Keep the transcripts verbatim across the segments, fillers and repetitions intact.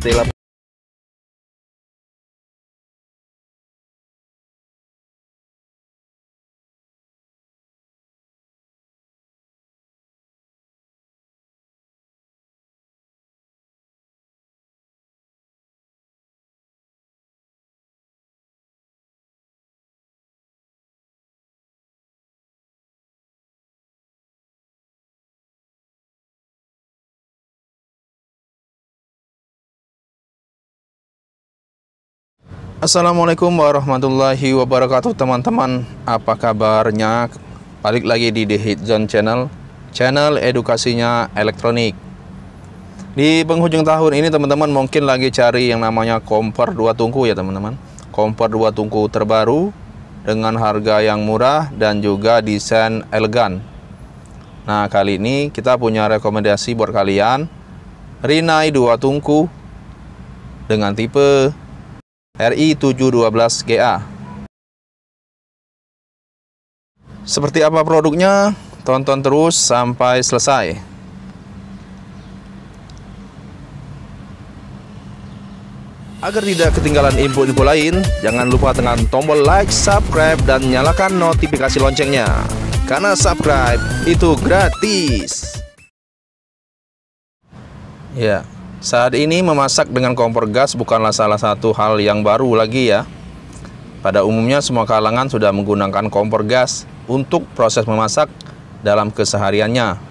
Stella. Assalamualaikum warahmatullahi wabarakatuh teman-teman. Apa kabarnya? Balik lagi di The Hit Zone Channel, channel edukasinya elektronik. Di penghujung tahun ini teman-teman mungkin lagi cari yang namanya kompor dua tungku ya teman-teman. Kompor dua tungku terbaru dengan harga yang murah dan juga desain elegan. Nah, kali ini kita punya rekomendasi buat kalian, Rinnai dua tungku dengan tipe R I tujuh satu dua G A. Seperti apa produknya? Tonton terus sampai selesai. Agar tidak ketinggalan info-info lain, jangan lupa tekan tombol like, subscribe, dan nyalakan notifikasi loncengnya. Karena subscribe itu gratis. Ya. Saat ini memasak dengan kompor gas bukanlah salah satu hal yang baru lagi ya. Pada umumnya semua kalangan sudah menggunakan kompor gas untuk proses memasak dalam kesehariannya.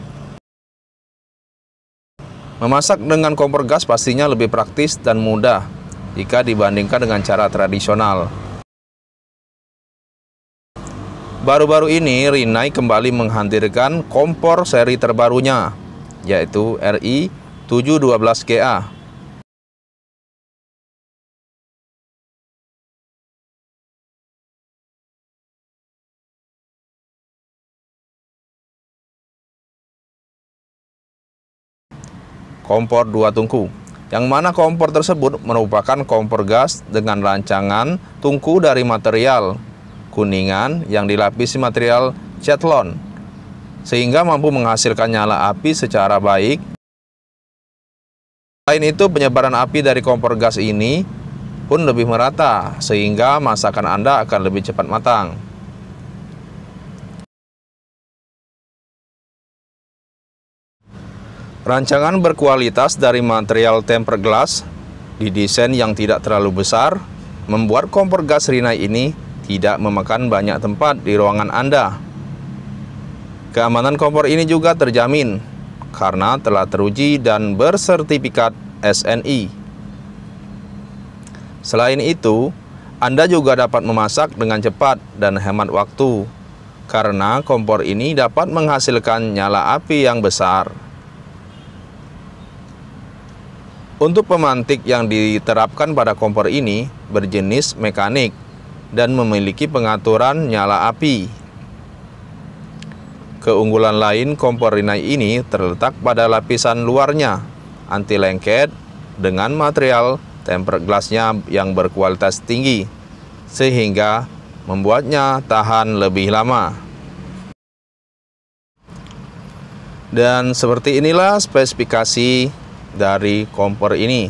Memasak dengan kompor gas pastinya lebih praktis dan mudah jika dibandingkan dengan cara tradisional. Baru-baru ini Rinnai kembali menghadirkan kompor seri terbarunya, yaitu R I tujuh satu dua G A. Kompor dua tungku, yang mana kompor tersebut merupakan kompor gas dengan rancangan tungku dari material kuningan yang dilapisi material Cetlon, sehingga mampu menghasilkan nyala api secara baik. Selain itu, penyebaran api dari kompor gas ini pun lebih merata, sehingga masakan Anda akan lebih cepat matang. Rancangan berkualitas dari material tempered glass, didesain yang tidak terlalu besar, membuat kompor gas Rinnai ini tidak memakan banyak tempat di ruangan Anda. Keamanan kompor ini juga terjamin karena telah teruji dan bersertifikat S N I. Selain itu, Anda juga dapat memasak dengan cepat dan hemat waktu, karena kompor ini dapat menghasilkan nyala api yang besar. Untuk pemantik yang diterapkan pada kompor ini berjenis mekanik dan memiliki pengaturan nyala api. Keunggulan lain kompor Rinnai ini terletak pada lapisan luarnya anti lengket dengan material tempered glassnya yang berkualitas tinggi, sehingga membuatnya tahan lebih lama. Dan seperti inilah spesifikasi dari kompor ini.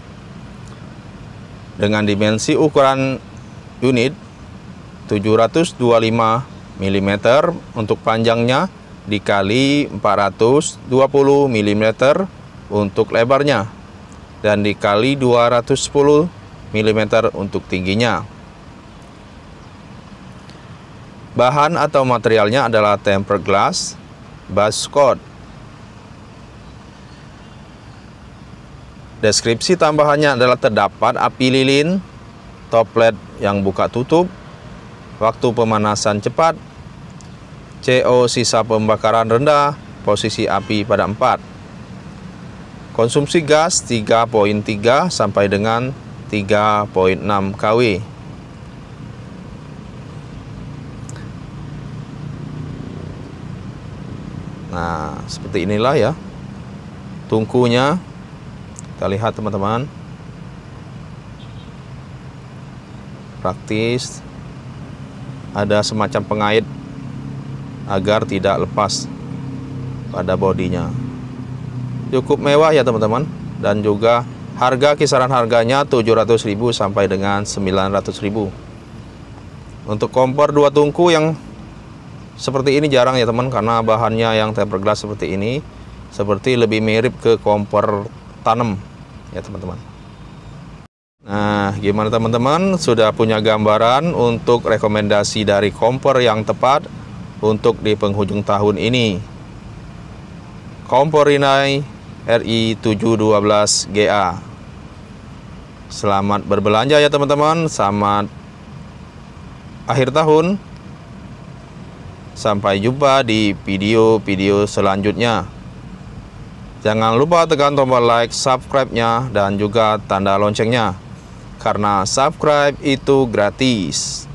Dengan dimensi ukuran unit tujuh ratus dua puluh lima milimeter untuk panjangnya dikali empat ratus dua puluh milimeter untuk lebarnya dan dikali dua ratus sepuluh milimeter untuk tingginya. Bahan atau materialnya adalah tempered glass base coat. Deskripsi tambahannya adalah terdapat api lilin, top led yang buka tutup, waktu pemanasan cepat, C O sisa pembakaran rendah, posisi api pada empat. Konsumsi gas tiga koma tiga sampai dengan tiga koma enam kilowatt. Nah, seperti inilah ya tungkunya. Kita lihat teman-teman. Praktis. Ada semacam pengait agar tidak lepas pada bodinya. Cukup mewah ya teman-teman, dan juga Harga kisaran harganya tujuh ratus ribu sampai dengan sembilan ratus ribu. Untuk kompor dua tungku yang seperti ini jarang ya teman, karena bahannya yang tempered glass seperti ini, seperti lebih mirip ke kompor tanam ya teman-teman. Nah, gimana teman-teman? Sudah punya gambaran untuk rekomendasi dari kompor yang tepat untuk di penghujung tahun ini. Kompor Rinnai R I tujuh satu dua G A. Selamat berbelanja ya teman-teman. Selamat akhir tahun. Sampai jumpa di video-video selanjutnya. Jangan lupa tekan tombol like, subscribe-nya, dan juga tanda loncengnya. Karena subscribe itu gratis.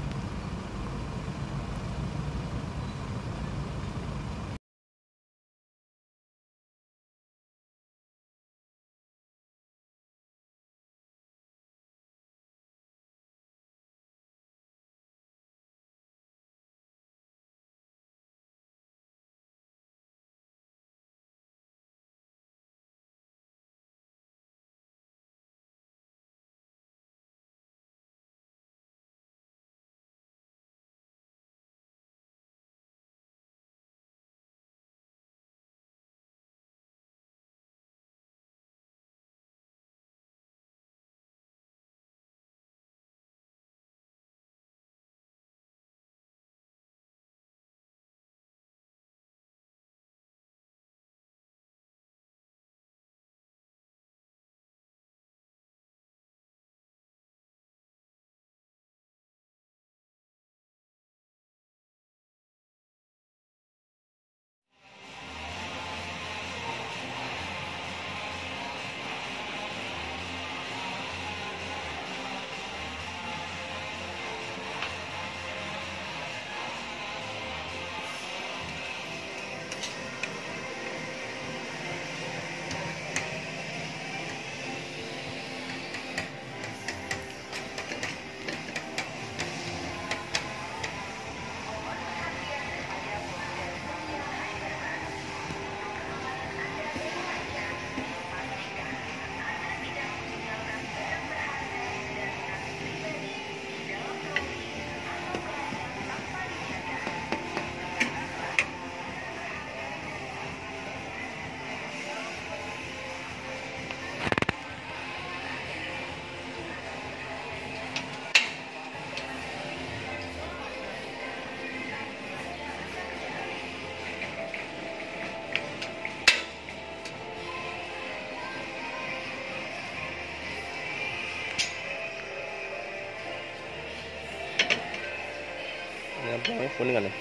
Yang kuning kan ya?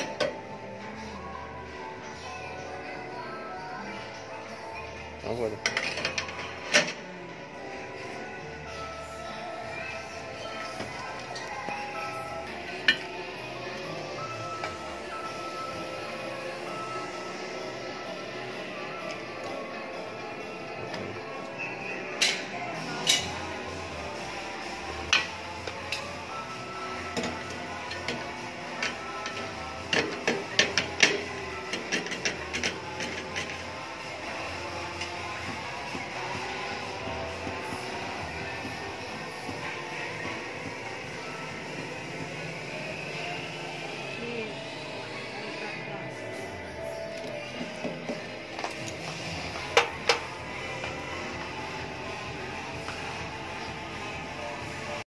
Apa tuh?